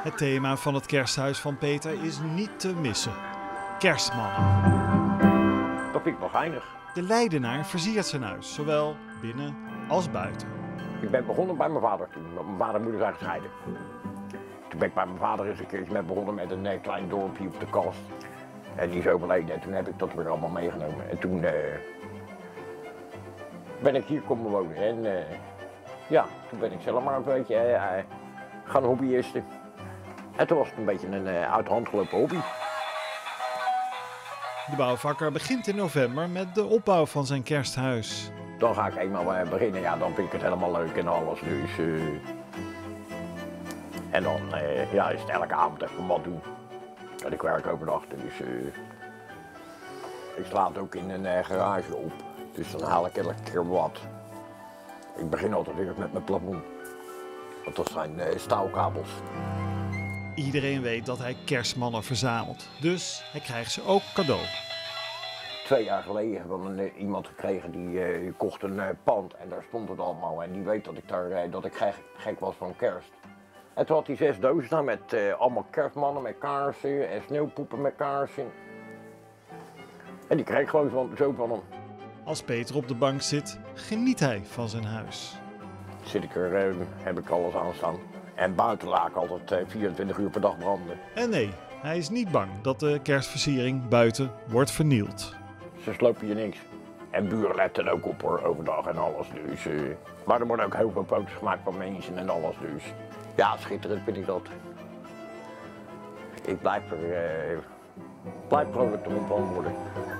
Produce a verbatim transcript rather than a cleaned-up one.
Het thema van het kersthuis van Peter is niet te missen. Kerstmannen. Dat vind ik wel geinig. De Leidenaar versiert zijn huis, zowel binnen als buiten. Ik ben begonnen bij mijn vader toen, want mijn vader en moeder zijn gescheiden. Toen ben ik bij mijn vader eens een keertje met begonnen met een uh, klein dorpje op de kast. En die is overleden en toen heb ik dat weer allemaal meegenomen. En toen uh, ben ik hier komen wonen. En uh, ja, toen ben ik zelf maar een beetje uh, uh, gaan hobbyisten. En toen was het een beetje een uh, uit de hand gelopen hobby. De bouwvakker begint in november met de opbouw van zijn kersthuis. Dan ga ik eenmaal uh, beginnen, ja, dan vind ik het helemaal leuk en alles. Dus, uh, en dan uh, ja, is het elke avond even wat doen. En ik werk overdag, dus uh, ik sla het ook in een uh, garage op. Dus dan haal ik elke keer wat. Ik begin altijd weer met mijn plafond. Want dat zijn uh, staalkabels. Iedereen weet dat hij kerstmannen verzamelt, dus hij krijgt ze ook cadeau. Twee jaar geleden hebben we een, iemand gekregen die uh, kocht een uh, pand en daar stond het allemaal. En die weet dat ik, daar, uh, dat ik gek, gek was van kerst. En toen had hij zes dozen staan met uh, allemaal kerstmannen met kaarsen en sneeuwpoepen met kaarsen. En die kreeg ik gewoon zo, zo van hem. Als Peter op de bank zit, geniet hij van zijn huis. Zit ik er, uh, heb ik alles aan staan. En buiten laat ik altijd uh, vierentwintig uur per dag branden. En nee, hij is niet bang dat de kerstversiering buiten wordt vernield. Ze slopen je niks. En buren letten ook op hoor, overdag en alles. Dus, uh, maar er worden ook heel veel foto's gemaakt van mensen en alles. Dus ja, schitterend vind ik dat. Ik blijf er, uh, blijf gewoon met de van worden.